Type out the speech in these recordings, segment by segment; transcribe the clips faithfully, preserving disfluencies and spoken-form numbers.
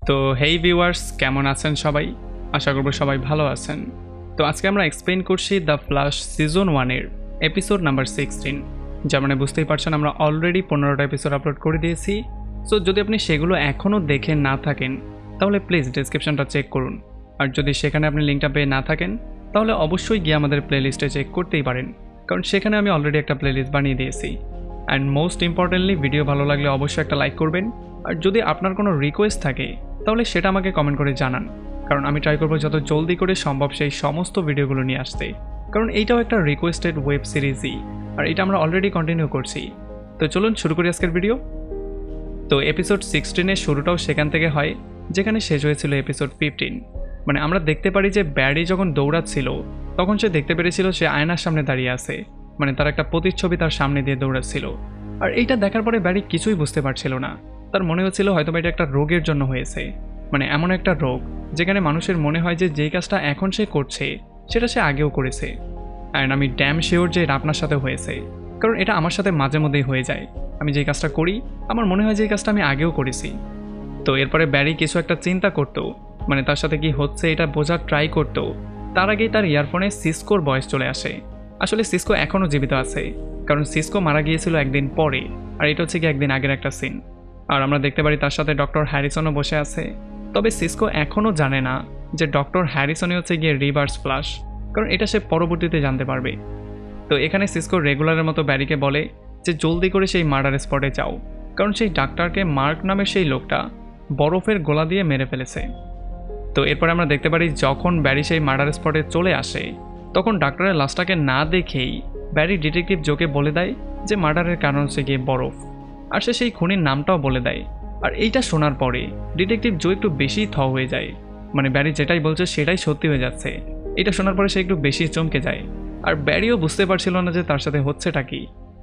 তো হেই ভিউয়ার্স, কেমন আছেন সবাই? আশা করব সবাই ভালো আছেন। তো আজকে আমরা এক্সপ্লেইন করছি দ্য ফ্ল্যাশ সিজন ওয়ানের এপিসোড নাম্বার সিক্সটিন। যার মানে বুঝতেই পারছেন আমরা অলরেডি পনেরোটা এপিসোড আপলোড করে দিয়েছি। সো যদি আপনি সেগুলো এখনও দেখে না থাকেন তাহলে প্লিজ ডেসক্রিপশনটা চেক করুন। আর যদি সেখানে আপনি লিঙ্কটা পেয়ে না থাকেন তাহলে অবশ্যই গিয়ে আমাদের প্লেলিস্টে চেক করতেই পারেন, কারণ সেখানে আমি অলরেডি একটা প্লেলিস্ট বানিয়ে দিয়েছি। অ্যান্ড মোস্ট ইম্পর্টেন্টলি ভিডিও ভালো লাগলে অবশ্যই একটা লাইক করবেন। আর যদি আপনার কোনো রিকোয়েস্ট থাকে তাহলে সেটা আমাকে কমেন্ট করে জানান, কারণ আমি ট্রাই করবো যত জলদি করে সম্ভব সেই সমস্ত ভিডিওগুলো নিয়ে আসতে, কারণ এইটাও একটা রিকোয়েস্টেড ওয়েব সিরিজই আর এটা আমরা অলরেডি কন্টিনিউ করছি। তো চলুন শুরু করি আজকের ভিডিও। তো এপিসোড সিক্সটিনের শুরুটাও সেখান থেকে হয় যেখানে শেষ হয়েছিল এপিসোড ফিফটিন। মানে আমরা দেখতে পারি যে ব্যারি যখন দৌড়াচ্ছিল তখন সে দেখতে পেরেছিল সে আয়নার সামনে দাঁড়িয়ে আছে, মানে তার একটা প্রতিচ্ছবি তার সামনে দিয়ে দৌড়াচ্ছিল। আর এইটা দেখার পরে ব্যারি কিছুই বুঝতে পারছিল না, তার মনে হচ্ছিল হয়তো এটা একটা রোগের জন্য হয়েছে, মানে এমন একটা রোগ যেখানে মানুষের মনে হয় যে যেই কাজটা এখন সে করছে সেটা সে আগেও করেছে। অ্যান্ড আমি ড্যাম শিওর যে এটা আপনার সাথে হয়েছে, কারণ এটা আমার সাথে মাঝে মধ্যেই হয়ে যায়। আমি যেই কাজটা করি আমার মনে হয় যে এই কাজটা আমি আগেও করেছি। তো এরপরে ব্যারি কিছু একটা চিন্তা করতো, মানে তার সাথে কি হচ্ছে এটা বোঝার ট্রাই করতো। তার আগেই তার ইয়ারফোনে সিসকোর ভয়েস চলে আসে। আসলে সিসকো এখনও জীবিত আছে, কারণ সিসকো মারা গিয়েছিল একদিন পরে, আর এটা হচ্ছে কি একদিন আগের একটা সিন। আর আমরা দেখতে পারি তার সাথে ডক্টর হ্যারিসনও বসে আছে। তবে সিসকো এখনও জানে না যে ডক্টর হ্যারিসনই হচ্ছে গিয়ে রিভার্স ফ্ল্যাশ, কারণ এটা সে পরবর্তীতে জানতে পারবে। তো এখানে সিসকো রেগুলারের মতো ব্যারিকে বলে যে জলদি করে সেই মার্ডার স্পটে যাও, কারণ সেই ডাক্তারকে মার্ক নামের সেই লোকটা বরফের গোলা দিয়ে মেরে ফেলেছে। তো এরপরে আমরা দেখতে পারি যখন ব্যারি সেই মার্ডার স্পটে চলে আসে তখন ডাক্তারের লাশটাকে না দেখেই ব্যারি ডিটেকটিভ জোকে বলে দেয় যে মার্ডারের কারণ হচ্ছে গিয়ে বরফ, আর সে সেই খুনির নামটাও বলে দেয়। আর এইটা শোনার পরে ডিটেকটিভ জো একটু বেশি থ হয়ে যায়, মানে ব্যারি যেটাই বলছে সেটাই সত্যি হয়ে যাচ্ছে। এটা শোনার পরে সে একটু বেশি চমকে যায়, আর ব্যারিও বুঝতে পারছিল না যে তার সাথে হচ্ছেটা কি।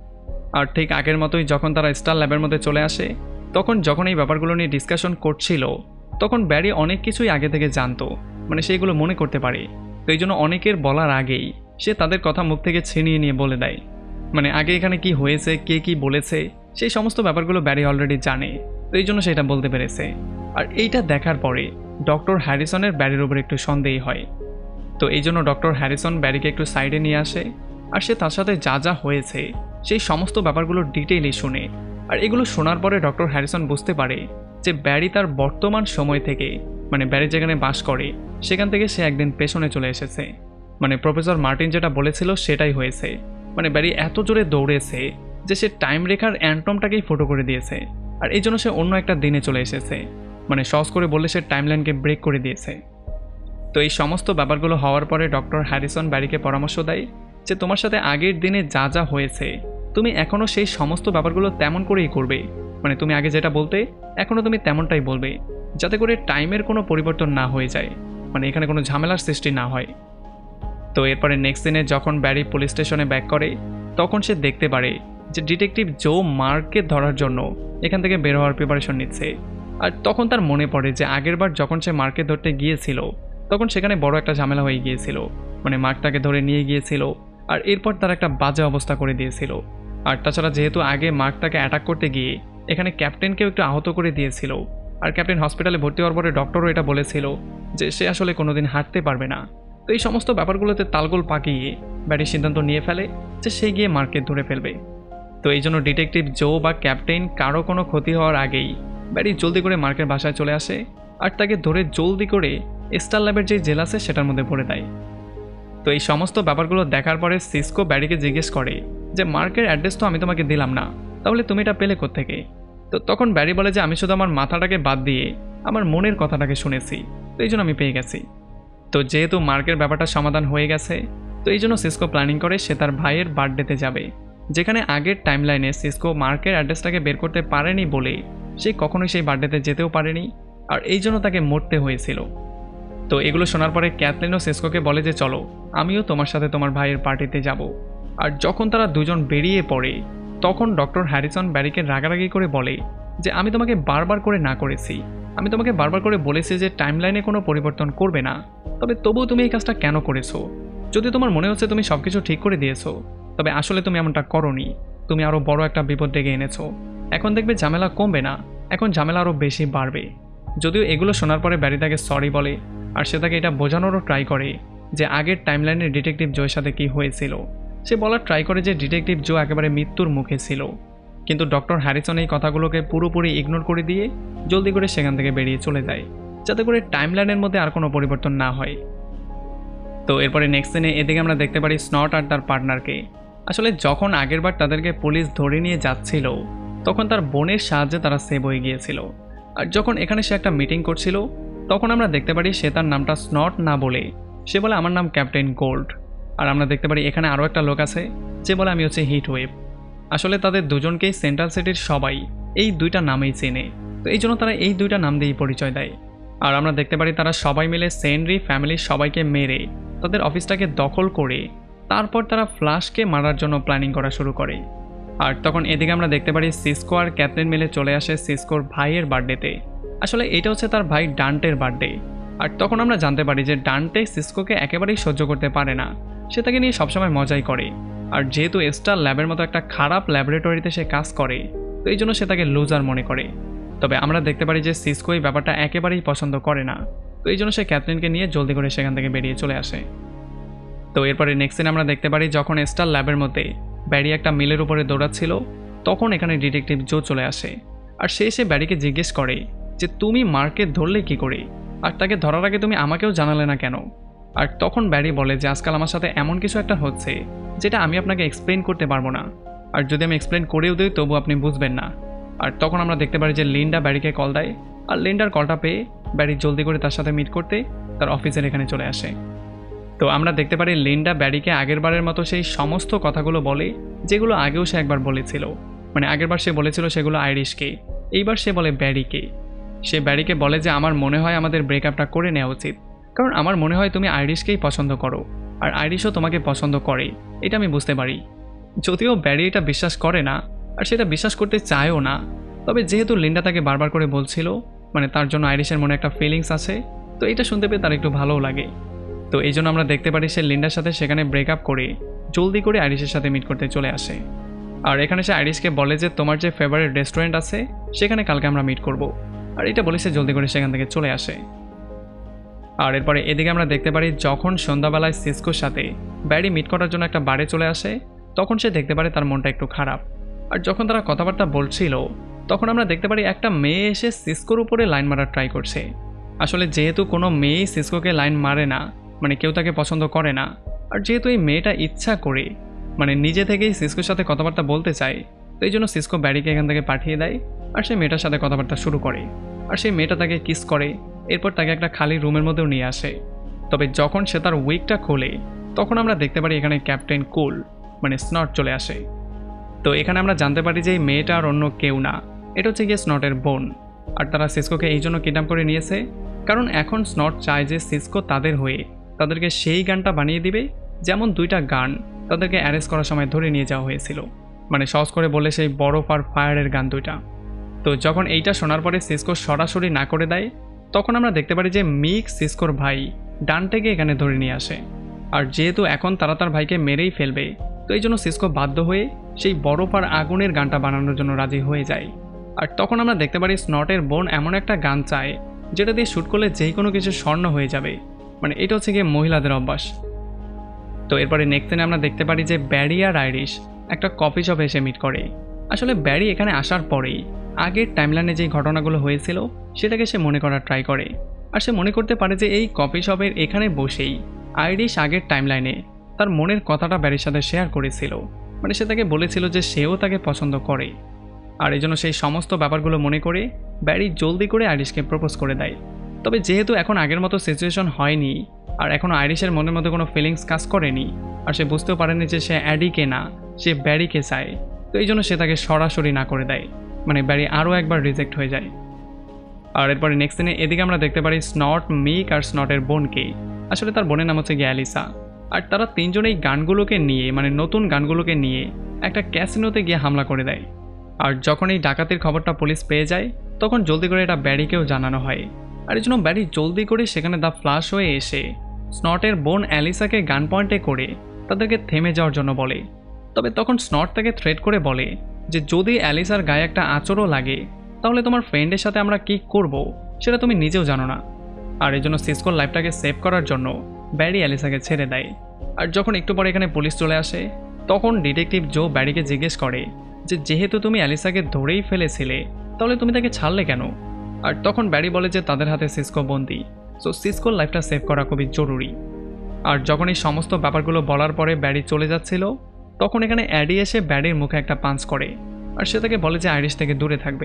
আর ঠিক আগের মতোই যখন তারা স্টার ল্যাবের মধ্যে চলে আসে তখন যখন এই ব্যাপারগুলো নিয়ে ডিসকাশন করছিল তখন ব্যারি অনেক কিছুই আগে থেকে জানতো, মানে সেগুলো মনে করতে পারে। তো এই জন্য অনেকের বলার আগেই সে তাদের কথা মুখ থেকে ছিনিয়ে নিয়ে বলে দেয়, মানে আগে এখানে কি হয়েছে কে কি বলেছে সেই সমস্ত ব্যাপারগুলো ব্যারি অলরেডি জানে, তো এই জন্য সেটা বলতে পেরেছে। আর এইটা দেখার পরে ডক্টর হ্যারিসনের ব্যারির উপর একটু সন্দেহ হয়। তো এই জন্য ডক্টর হ্যারিসন ব্যারিকে একটু সাইডে নিয়ে আসে আর সে তার সাথে যা যা হয়েছে সেই সমস্ত ব্যাপারগুলো ডিটেইলি শুনে। আর এগুলো শোনার পরে ডক্টর হ্যারিসন বুঝতে পারে যে ব্যারি তার বর্তমান সময় থেকে, মানে ব্যারি যেখানে বাস করে সেখান থেকে সে একদিন পেছনে চলে এসেছে। মানে প্রফেসর মার্টিন যেটা বলেছিল সেটাই হয়েছে, মানে ব্যারি এত জোরে দৌড়েছে যে সে টাইম রেখার অ্যান্টমটাকেই ফটো করে দিয়েছে, আর এই জন্য সে অন্য একটা দিনে চলে এসেছে। মানে সহজ করে বললে সে টাইমলাইনকে ব্রেক করে দিয়েছে। তো এই সমস্ত ব্যাপারগুলো হওয়ার পরে ডক্টর হ্যারিসন ব্যারিকে পরামর্শ দেয় যে তোমার সাথে আগের দিনে যা যা হয়েছে তুমি এখনও সেই সমস্ত ব্যাপারগুলো তেমন করেই করবে, মানে তুমি আগে যেটা বলতে এখনও তুমি তেমনটাই বলবে, যাতে করে টাইমের কোনো পরিবর্তন না হয়ে যায়, মানে এখানে কোনো ঝামেলার সৃষ্টি না হয়। তো এরপরে নেক্সট দিনে যখন ব্যারি পুলিশ স্টেশনে ব্যাক করে তখন সে দেখতে পারে যে ডিটেকটিভ জো মার্ককে ধরার জন্য এখান থেকে বের হওয়ার প্রিপারেশন নিচ্ছে। আর তখন তার মনে পড়ে যে আগেরবার যখন সে মার্ককে ধরতে গিয়েছিল তখন সেখানে বড় একটা ঝামেলা হয়ে গিয়েছিল, মানে মার্ক তাকে ধরে নিয়ে গিয়েছিল আর এরপর তার একটা বাজে অবস্থা করে দিয়েছিল। আর তাছাড়া যেহেতু আগে মার্ক তাকে অ্যাটাক করতে গিয়ে এখানে ক্যাপ্টেনকেও একটু আহত করে দিয়েছিল, আর ক্যাপ্টেন হসপিটালে ভর্তি হওয়ার পরে ডক্টরও এটা বলেছিল যে সে আসলে কোনোদিন হাঁটতে পারবে না। তো এই সমস্ত ব্যাপারগুলোতে তালগোল পাকিয়ে ব্যারি সিদ্ধান্ত নিয়ে ফেলে যে সে গিয়ে মার্ককে ধরে ফেলবে। তো এই জন্য ডিটেকটিভ জো বা ক্যাপ্টেন কারো কোনো ক্ষতি হওয়ার আগেই ব্যারি জলদি করে মার্কের বাসায় চলে আসে আর তাকে ধরে জলদি করে স্টার ল্যাবের যে জেল আছে সেটার মধ্যে ভরে দেয়। তো এই সমস্ত ব্যাপারগুলো দেখার পরে সিসকো ব্যারিকে জিজ্ঞেস করে যে মার্কের অ্যাড্রেস তো আমি তোমাকে দিলাম না, তাহলে তুমি এটা পেলে কোত্থেকে? তো তখন ব্যারি বলে যে আমি শুধু আমার মাথাটাকে বাদ দিয়ে আমার মনের কথাটাকে শুনেছি, তো এই জন্য আমি পেয়ে গেছি। তো যেহেতু মার্কের ব্যাপারটা সমাধান হয়ে গেছে তো এই জন্য সিসকো প্ল্যানিং করে সে তার ভাইয়ের বার্থডেতে যাবে, যেখানে আগের টাইমলাইনে সিসকো মার্কের অ্যাড্রেসটাকে বের করতে পারেনি বলে সে কখনোই সেই বার্থডেতে যেতেও পারেনি, আর এই জন্য তাকে মরতে হয়েছিল। তো এগুলো শোনার পরে ক্যাথলিনও সিসকোকে বলে যে চলো আমিও তোমার সাথে তোমার ভাইয়ের পার্টিতে যাব। আর যখন তারা দুজন বেরিয়ে পড়ে তখন ডক্টর হ্যারিসন ব্যারিকে রাগারাগি করে বলে যে আমি তোমাকে বারবার করে না করেছি, আমি তোমাকে বারবার করে বলেছি যে টাইমলাইনে কোনো পরিবর্তন করবে না, তবে তবুও তুমি এই কাজটা কেন করেছো? যদি তোমার মনে হচ্ছে তুমি সব কিছু ঠিক করে দিয়েছো, তবে আসলে তুমি এমনটা করোনি, তুমি আরও বড় একটা বিপদ ডেকে এনেছো। এখন দেখবে ঝামেলা কমবে না, এখন ঝামেলা আরও বেশি বাড়বে। যদিও এগুলো শোনার পরে ব্যারি তাকে সরি বলে আর সে তাকে এটা বোঝানোরও ট্রাই করে যে আগের টাইমলাইনের ডিটেকটিভ জোয়ের সাথে কি হয়েছিল। সে বলার ট্রাই করে যে ডিটেকটিভ জো একেবারে মৃত্যুর মুখে ছিল, কিন্তু ডক্টর হ্যারিসন এই কথাগুলোকে পুরোপুরি ইগনোর করে দিয়ে জলদি করে সেখান থেকে বেরিয়ে চলে যায়, যাতে করে টাইমলাইনের মধ্যে আর কোনো পরিবর্তন না হয়। তো এরপরে নেক্সট দিনে এদিকে আমরা দেখতে পারি স্নট আর তার পার্টনারকে। আসলে যখন আগেরবার তাদেরকে পুলিশ ধরে নিয়ে যাচ্ছিল তখন তার বোনের সাহায্যে তারা সেভ হয়ে গিয়েছিল, আর যখন এখানে সে একটা মিটিং করছিল তখন আমরা দেখতে পারি সে তার নামটা স্নট না বলে সে বলে আমার নাম ক্যাপ্টেন গোল্ড। আর আমরা দেখতে পারি এখানে আরও একটা লোক আছে যে বলে আমি হচ্ছে হিট ওয়েভ। আসলে তাদের দুজনকেই সেন্ট্রাল সিটির সবাই এই দুইটা নামেই চেনে, তো এই জন্য তারা এই দুইটা নাম দিয়েই পরিচয় দেয়। আর আমরা দেখতে পারি তারা সবাই মিলে সেনরি ফ্যামিলির সবাইকে মেরে তাদের অফিসটাকে দখল করে তারপর তারা ফ্ল্যাশকে মারার জন্য প্ল্যানিং করা শুরু করে। আর তখন এদিকে আমরা দেখতে পারি সিসকো আর ক্যাথরিন মিলে চলে আসে সিসকোর ভাইয়ের বার্থডেতে। আসলে এটা হচ্ছে তার ভাই ডান্টের বার্থডে। আর তখন আমরা জানতে পারি যে ডান্টে সিসকোকে একেবারেই সহ্য করতে পারে না, সে তাকে নিয়ে সবসময় মজাই করে। আর যেহেতু স্টার ল্যাবের মতো একটা খারাপ ল্যাবরেটরিতে সে কাজ করে, তো এই জন্য সে তাকে লুজার মনে করে। তবে আমরা দেখতে পারি যে সিসকো এই ব্যাপারটা একেবারেই পছন্দ করে না, তো এই জন্য সে ক্যাথরিনকে নিয়ে জলদি করে সেখান থেকে বেরিয়ে চলে আসে। তো এরপরে নেক্সট দিন আমরা দেখতে পারি যখন স্টার ল্যাবের মধ্যে ব্যারি একটা মিলের উপরে দৌড়াচ্ছিল তখন এখানে ডিটেকটিভ জো চলে আসে। আর সে এসে ব্যারিকে জিজ্ঞেস করে যে তুমি মার্কে ধরলে কি করে, আর তাকে ধরার আগে তুমি আমাকেও জানালে না কেন। আর তখন ব্যারি বলে যে আজকাল আমার সাথে এমন কিছু একটা হচ্ছে যেটা আমি আপনাকে এক্সপ্লেন করতে পারবো না, আর যদি আমি এক্সপ্লেন করেও দিই তবু আপনি বুঝবেন না। আর তখন আমরা দেখতে পারি যে লিন্ডা ব্যারিকে কল দেয়, আর লিন্ডার কলটা পেয়ে ব্যারি জলদি করে তার সাথে মিট করতে তার অফিসের এখানে চলে আসে। তো আমরা দেখতে পারি লিন্ডা ব্যারিকে আগের বারের মতো সেই সমস্ত কথাগুলো বলে যেগুলো আগেও সে একবার বলেছিল। মানে আগেরবার সে বলেছিল সেগুলো আইরিশকে, এইবার সে বলে ব্যারিকে। সে ব্যারিকে বলে যে আমার মনে হয় আমাদের ব্রেকআপটা করে নেওয়া উচিত, কারণ আমার মনে হয় তুমি আইরিশকেই পছন্দ করো আর আইরিশও তোমাকে পছন্দ করে, এটা আমি বুঝতে পারি। যদিও ব্যারি এটা বিশ্বাস করে না আর সেটা বিশ্বাস করতে চায়ও না, তবে যেহেতু লিন্ডা তাকে বারবার করে বলছিল মানে তার জন্য আইরিশের মনে একটা ফিলিংস আছে, তো এটা শুনতে পেয়ে তার একটু ভালোও লাগে। তো এই জন্য আমরা দেখতে পারি সে লিন্ডার সাথে সেখানে ব্রেকআপ করে জলদি করে আইরিশের সাথে মিট করতে চলে আসে। আর এখানে সে আইরিশকে বলে যে তোমার যে ফেভারিট রেস্টুরেন্ট আছে সেখানে কালকে আমরা মিট করব, আর এটা বলে সে জলদি করে সেখান থেকে চলে আসে। আর এরপরে এদিকে আমরা দেখতে পারি যখন সন্ধ্যাবেলায় সিসকোর সাথে ব্যারি মিট করার জন্য একটা বারে চলে আসে তখন সে দেখতে পারে তার মনটা একটু খারাপ। আর যখন তারা কথাবার্তা বলছিল তখন আমরা দেখতে পারি একটা মেয়ে এসে সিসকোর উপরে লাইন মারার ট্রাই করছে। আসলে যেহেতু কোনো মেয়েই সিসকোকে লাইন মারে না, মানে কেউ তাকে পছন্দ করে না, আর যেহেতু এই মেয়েটা ইচ্ছা করে মানে নিজে থেকেই সিসকোর সাথে কথাবার্তা বলতে চায়, তো এই জন্য সিসকো ব্যারিকে এখান থেকে পাঠিয়ে দেয় আর সেই মেয়েটার সাথে কথাবার্তা শুরু করে। আর সেই মেয়েটা তাকে কিস করে, এরপর তাকে একটা খালি রুমের মধ্যেও নিয়ে আসে। তবে যখন সে তার উইকটা খোলে তখন আমরা দেখতে পারি এখানে ক্যাপ্টেন কুল মানে স্নট চলে আসে। তো এখানে আমরা জানতে পারি যে এই মেয়েটা আর অন্য কেউ না, এটা হচ্ছে গিয়ে স্নটের বোন। আর তারা সিসকোকে এই জন্য কিডন্যাপ করে নিয়েছে কারণ এখন স্নট চায় যে সিসকো তাদের হয়ে তাদেরকে সেই গানটা বানিয়ে দিবে যেমন দুইটা গান তাদেরকে অ্যারেস্ট করার সময় ধরে নিয়ে যাওয়া হয়েছিল, মানে সহজ করে বলে সেই বরফ আর ফায়ারের গান দুইটা। তো যখন এইটা শোনার পরে সিসকো সরাসরি না করে দেয় তখন আমরা দেখতে পারি যে মিক সিসকোর ভাই ডান্টেকে এখানে ধরে নিয়ে আসে। আর যেহেতু এখন তারা তার ভাইকে মেরেই ফেলবে, তো এই জন্য সিসকো বাধ্য হয়ে সেই বরফ আর আগুনের গানটা বানানোর জন্য রাজি হয়ে যায়। আর তখন আমরা দেখতে পারি স্নটের বোন এমন একটা গান চায় যেটা দিয়ে শ্যুট করলে যেই কোনো কিছু স্বর্ণ হয়ে যাবে, মানে এটা হচ্ছে গিয়ে মহিলাদের অভ্যাস। তো এরপরে নেক্সট দিনে আমরা দেখতে পারি যে ব্যারি আর আইরিশ একটা কফি শপে এসে মিট করে। আসলে ব্যারি এখানে আসার পরেই আগের টাইমলাইনে যেই ঘটনাগুলো হয়েছিল সেটাকে সে মনে করার ট্রাই করে। আর সে মনে করতে পারে যে এই কফি শপের এখানে বসেই আইরিশ আগের টাইমলাইনে তার মনের কথাটা ব্যারির সাথে শেয়ার করেছিল, মানে সে তাকে বলেছিল যে সেও তাকে পছন্দ করে। আর এই জন্য সেই সমস্ত ব্যাপারগুলো মনে করে ব্যারি জলদি করে আইরিশকে প্রপোজ করে দেয়। তবে যেহেতু এখন আগের মতো সিচুয়েশন হয়নি আর এখনও আইরিশের মনের মধ্যে কোনো ফিলিংস কাজ করেনি আর সে বুঝতেও পারেনি যে সে অ্যাডিকে না সে ব্যারিকে চায়, তো এই জন্য সে তাকে সরাসরি না করে দেয়, মানে ব্যারি আরও একবার রিজেক্ট হয়ে যায়। আর এরপরে নেক্সট দিনে এদিকে আমরা দেখতে পারি স্নট, মিক আর স্নটের বোনকে। আসলে তার বোনের নাম হচ্ছে গিয়ে অ্যালিসা। আর তারা তিনজন এই গানগুলোকে নিয়ে মানে নতুন গানগুলোকে নিয়ে একটা ক্যাসিনোতে গিয়ে হামলা করে দেয়। আর যখন এই ডাকাতির খবরটা পুলিশ পেয়ে যায় তখন জলদি করে এটা ব্যারিকেও জানানো হয়। আর এই জন্য ব্যারি জলদি করে সেখানে দা ফ্ল্যাশ হয়ে এসে স্নটের বোন অ্যালিসাকে গান পয়েন্টে করে তাদেরকে থেমে যাওয়ার জন্য বলে। তবে তখন স্নট তাকে থ্রেট করে বলে যে যদি অ্যালিসার গায়ে একটা আঁচড়ও লাগে তাহলে তোমার ফ্রেন্ডের সাথে আমরা কি করব সেটা তুমি নিজেও জানো না। আর এই জন্য সিসকোর লাইফটাকে সেভ করার জন্য ব্যারি অ্যালিসাকে ছেড়ে দেয়। আর যখন একটু পরে এখানে পুলিশ চলে আসে, তখন ডিটেকটিভ জো ব্যারিকে জিজ্ঞেস করে যে যেহেতু তুমি অ্যালিসাকে ধরেই ফেলেছিলে তাহলে তুমি তাকে ছাড়লে কেন। আর তখন ব্যারি বলে যে তাদের হাতে সিসকো বন্দি, সো সিসকোর লাইফটা সেভ করা খুবই জরুরি। আর যখন এই সমস্ত ব্যাপারগুলো বলার পরে ব্যারি চলে যাচ্ছিল, তখন এখানে অ্যাডি এসে ব্যারির মুখে একটা পাঞ্চ করে আর সে তাকে বলে যে আইরিশ থেকে দূরে থাকবে।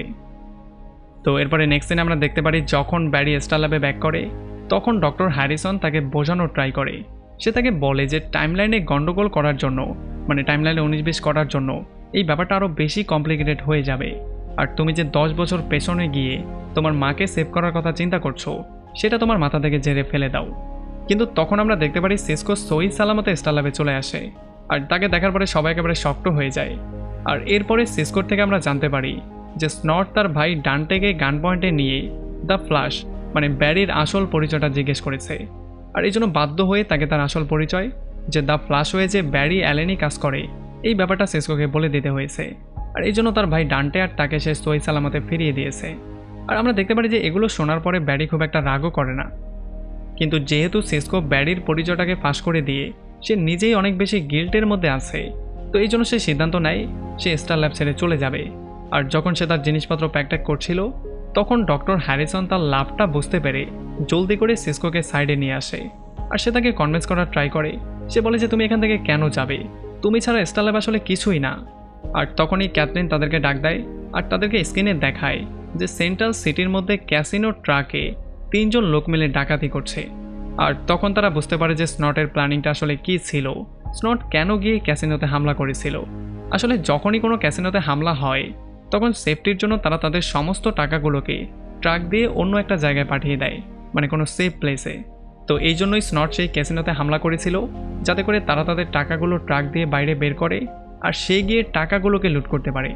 তো এরপরে নেক্সট দিন আমরা দেখতে পারি যখন ব্যারি স্টার ল্যাবে ব্যাক করে, তখন ডক্টর হ্যারিসন তাকে বোঝানোর ট্রাই করে। সে তাকে বলে যে টাইমলাইনে গন্ডগোল করার জন্য, মানে টাইমলাইনে উনিশ বিশ করার জন্য এই ব্যাপারটা আরও বেশি কমপ্লিকেটেড হয়ে যাবে। আর তুমি যে দশ বছর পেছনে গিয়ে তোমার মাকে সেভ করার কথা চিন্তা করছো, সেটা তোমার মাথা থেকে ঝেড়ে ফেলে দাও। কিন্তু তখন আমরা দেখতে পারি সিসকো সহি সালামতে স্টার ল্যাবে চলে আসে, আর তাকে দেখার পরে সবাই একেবারে শক্ত হয়ে যায়। আর এরপরে সিসকোর থেকে আমরা জানতে পারি যে স্নট তার ভাই ডান্টেকে গান পয়েন্টে নিয়ে দ্য ফ্ল্যাশ মানে ব্যারির আসল পরিচয়টা জিজ্ঞেস করেছে। আর এই জন্য বাধ্য হয়ে তাকে তার আসল পরিচয় যে দ্য ফ্ল্যাশ হয়ে যে ব্যারি অ্যালেনি কাজ করে এই ব্যাপারটা সিসকোকে বলে দিতে হয়েছে। আর এই জন্য তার ভাই ডান্টে আর তাকে সে সহি সালামতে ফিরিয়ে দিয়েছে। আর আমরা দেখতে পারি যে এগুলো শোনার পরে ব্যারি খুব একটা রাগও করে না, কিন্তু যেহেতু সিসকো ব্যারির পরিচয়টাকে ফাঁস করে দিয়ে সে নিজেই অনেক বেশি গিল্টের মধ্যে আছে, তো এই জন্য সে সিদ্ধান্ত নেয় সে স্টার ল্যাব ছেড়ে চলে যাবে। আর যখন সে তার জিনিসপত্র প্যাকট্যাক করছিল, তখন ডক্টর হ্যারিসন তার লাভটা বুঝতে পেরে জলদি করে সিসকোকে সাইডে নিয়ে আসে। আর সে তাকে কনভিন্স করার ট্রাই করে। সে বলে যে তুমি এখান থেকে কেন যাবে, তুমি ছাড়া স্টার ল্যাব আসলে কিছুই না। আর তখনই ক্যাথলিন তাদেরকে ডাক দেয় আর তাদেরকে স্ক্রিনে দেখায় যে সেন্ট্রাল সিটির মধ্যে ক্যাসিনো ট্রাকে তিনজন লোক মিলে ডাকাতি করছে। আর তখন তারা বুঝতে পারে যে স্নটের প্ল্যানিংটা আসলে কী ছিল, স্নট কেন গিয়ে ক্যাসিনোতে হামলা করেছিল। আসলে যখনই কোনো ক্যাসিনোতে হামলা হয়, তখন সেফটির জন্য তারা তাদের সমস্ত টাকাগুলোকে ট্রাক দিয়ে অন্য একটা জায়গায় পাঠিয়ে দেয়, মানে কোনো সেফ প্লেসে। তো এই জন্যই স্নট সেই ক্যাসিনোতে হামলা করেছিল, যাতে করে তারা তাদের টাকাগুলো ট্রাক দিয়ে বাইরে বের করে আর সে গিয়ে টাকাগুলোকে লুট করতে পারে।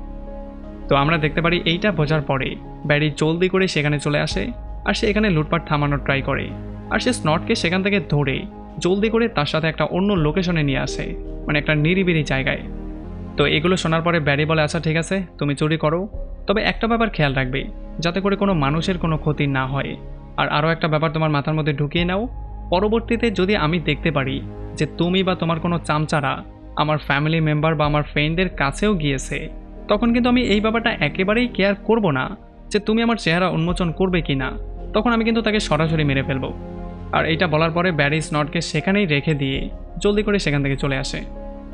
তো আমরা দেখতে পারি এইটা বোঝার পরে ব্যারি জলদি করে সেখানে চলে আসে আর সে এখানে লুটপাট থামানোর ট্রাই করে। আর সে স্নটকে সেখান থেকে ধরে জলদি করে তার সাথে একটা অন্য লোকেশনে নিয়ে আসে, মানে একটা নিরিবিলি জায়গায়। তো এগুলো শোনার পরে ব্যারি বলে আচ্ছা ঠিক আছে তুমি চুরি করো, তবে একটা ব্যাপার খেয়াল রাখবে যাতে করে কোনো মানুষের কোনো ক্ষতি না হয়। আর আরও একটা ব্যাপার তোমার মাথার মধ্যে ঢুকিয়ে নাও, পরবর্তীতে যদি আমি দেখতে পারি যে তুমি বা তোমার কোনো চামচারা আমার ফ্যামিলি মেম্বার বা আমার ফ্রেন্ডদের কাছেও গিয়েছে, তখন কিন্তু আমি এই ব্যাপারটা একেবারেই কেয়ার করব না যে তুমি আমার চেহারা উন্মোচন করবে কি না, তখন আমি কিন্তু তাকে সরাসরি মেরে ফেলবো। আর এইটা বলার পরে ব্যারি স্নটকে সেখানেই রেখে দিয়ে জলদি করে সেখান থেকে চলে আসে।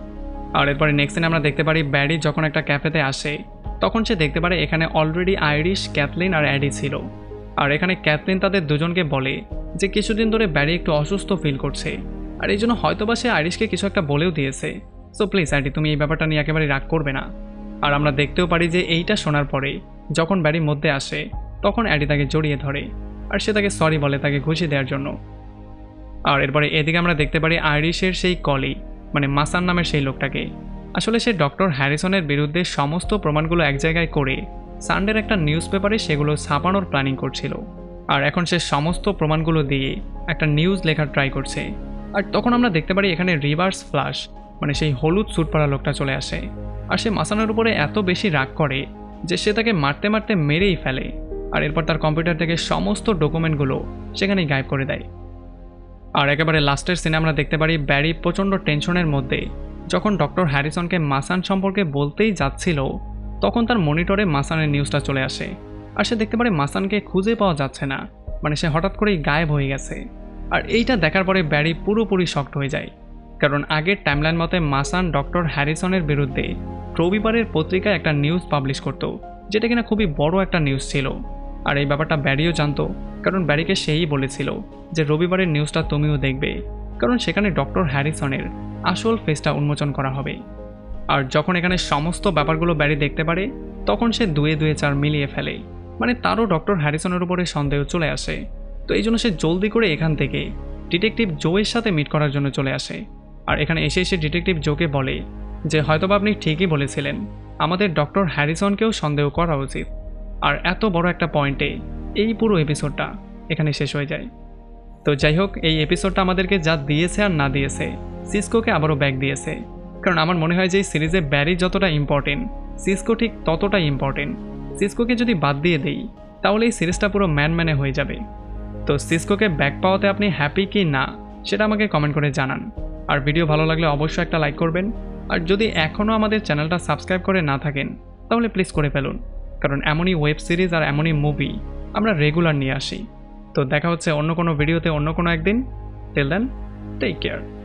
আর এরপরে নেক্সট দিন আমরা দেখতে পারি ব্যারি যখন একটা ক্যাফেতে আসে, তখন সে দেখতে পারে এখানে অলরেডি আইরিশ, ক্যাথলিন আর অ্যাডি ছিল। আর এখানে ক্যাথলিন তাদের দুজনকে বলে যে কিছুদিন ধরে ব্যারি একটু অসুস্থ ফিল করছে, আর এই জন্য হয়তোবা সে আইরিশকে কিছু একটা বলেও দিয়েছে। সো প্লিজ অ্যাডি তুমি এই ব্যাপারটা নিয়ে একেবারে রাগ করবে না। আর আমরা দেখতেও পারি যে এইটা শোনার পরে যখন ব্যারি মধ্যে আসে, তখন অ্যাডি তাকে জড়িয়ে ধরে আর সে তাকে সরি বলে তাকে ঘুষি দেওয়ার জন্য। আর এরপরে এদিকে আমরা দেখতে পারি আইরিশের সেই কলি, মানে মাসান নামের সেই লোকটাকে। আসলে সে ডক্টর হ্যারিসনের বিরুদ্ধে সমস্ত প্রমাণগুলো এক জায়গায় করে সানডের একটা নিউজ পেপারে সেগুলো ছাপানোর প্ল্যানিং করছিল। আর এখন সে সমস্ত প্রমাণগুলো দিয়ে একটা নিউজ লেখার ট্রাই করছে। আর তখন আমরা দেখতে পারি এখানে রিভার্স ফ্লাশ, মানে সেই হলুদ স্যুট পরা লোকটা চলে আসে। আর সে মাসানের উপরে এত বেশি রাগ করে যে সে তাকে মারতে মারতে মেরেই ফেলে। আর এরপর তার কম্পিউটার থেকে সমস্ত ডকুমেন্টগুলো সেখানেই গায়েব করে দেয়। আর একেবারে লাস্টের সিনে আমরা দেখতে পারি ব্যারি প্রচণ্ড টেনশনের মধ্যে যখন ডক্টর হ্যারিসনকে মাসান সম্পর্কে বলতেই যাচ্ছিল, তখন তার মনিটরে মাসানের নিউজটা চলে আসে। আর সে দেখতে পারে মাসানকে খুঁজে পাওয়া যাচ্ছে না, মানে সে হঠাৎ করেই গায়েব হয়ে গেছে। আর এইটা দেখার পরে ব্যারি পুরোপুরি শকড হয়ে যায়, কারণ আগের টাইমলাইন মতে মাসান ডক্টর হ্যারিসনের বিরুদ্ধে রবিবারের পত্রিকায় একটা নিউজ পাবলিশ করত, যেটা কিনা খুবই বড় একটা নিউজ ছিল। আর এই ব্যাপারটা ব্যারিও জানতো, কারণ ব্যারিকে সেই বলেছিল যে রবিবারের নিউজটা তুমিও দেখবে, কারণ সেখানে ডক্টর হ্যারিসনের আসল ফেসটা উন্মোচন করা হবে। আর যখন এখানে সমস্ত ব্যাপারগুলো ব্যারি দেখতে পারে, তখন সে দুয়ে দুয়ে চার মিলিয়ে ফেলে, মানে তারও ডক্টর হ্যারিসনের উপরে সন্দেহ চলে আসে। তো এই জন্য সে জলদি করে এখান থেকে ডিটেকটিভ জোয়ের সাথে মিট করার জন্য চলে আসে। আর এখানে এসে এসে ডিটেকটিভ জোকে বলে যে হয়তোবা আপনি ঠিকই বলেছিলেন, আমাদের ডক্টর হ্যারিসনকেও সন্দেহ করা উচিত। আর এত বড় একটা পয়েন্টে এই পুরো এপিসোডটা এখানে শেষ হয়ে যায়। তো যাই হোক, এই এপিসোডটা আমাদেরকে যা দিয়েছে আর না দিয়েছে, সিসকোকে আবারও ব্যাক দিয়েছে। কারণ আমার মনে হয় যে এই সিরিজে ব্যারি যতটা ইম্পর্টেন্ট, সিসকো ঠিক ততটাই ইম্পর্টেন্ট। সিসকোকে যদি বাদ দিয়ে দেই, তাহলে এই সিরিজটা পুরো ম্যান ম্যানে হয়ে যাবে। তো সিসকোকে ব্যাক পাওয়াতে আপনি হ্যাপি কি না সেটা আমাকে কমেন্ট করে জানান। আর ভিডিও ভালো লাগলে অবশ্যই একটা লাইক করবেন। আর যদি এখনও আমাদের চ্যানেলটা সাবস্ক্রাইব করে না থাকেন তাহলে প্লিজ করে ফেলুন, কারণ এমনই ওয়েব সিরিজ আর এমনই মুভি আমরা রেগুলার নিয়ে আসি। তো দেখা হচ্ছে অন্য কোনো ভিডিওতে অন্য কোনো একদিন। Till then, take care.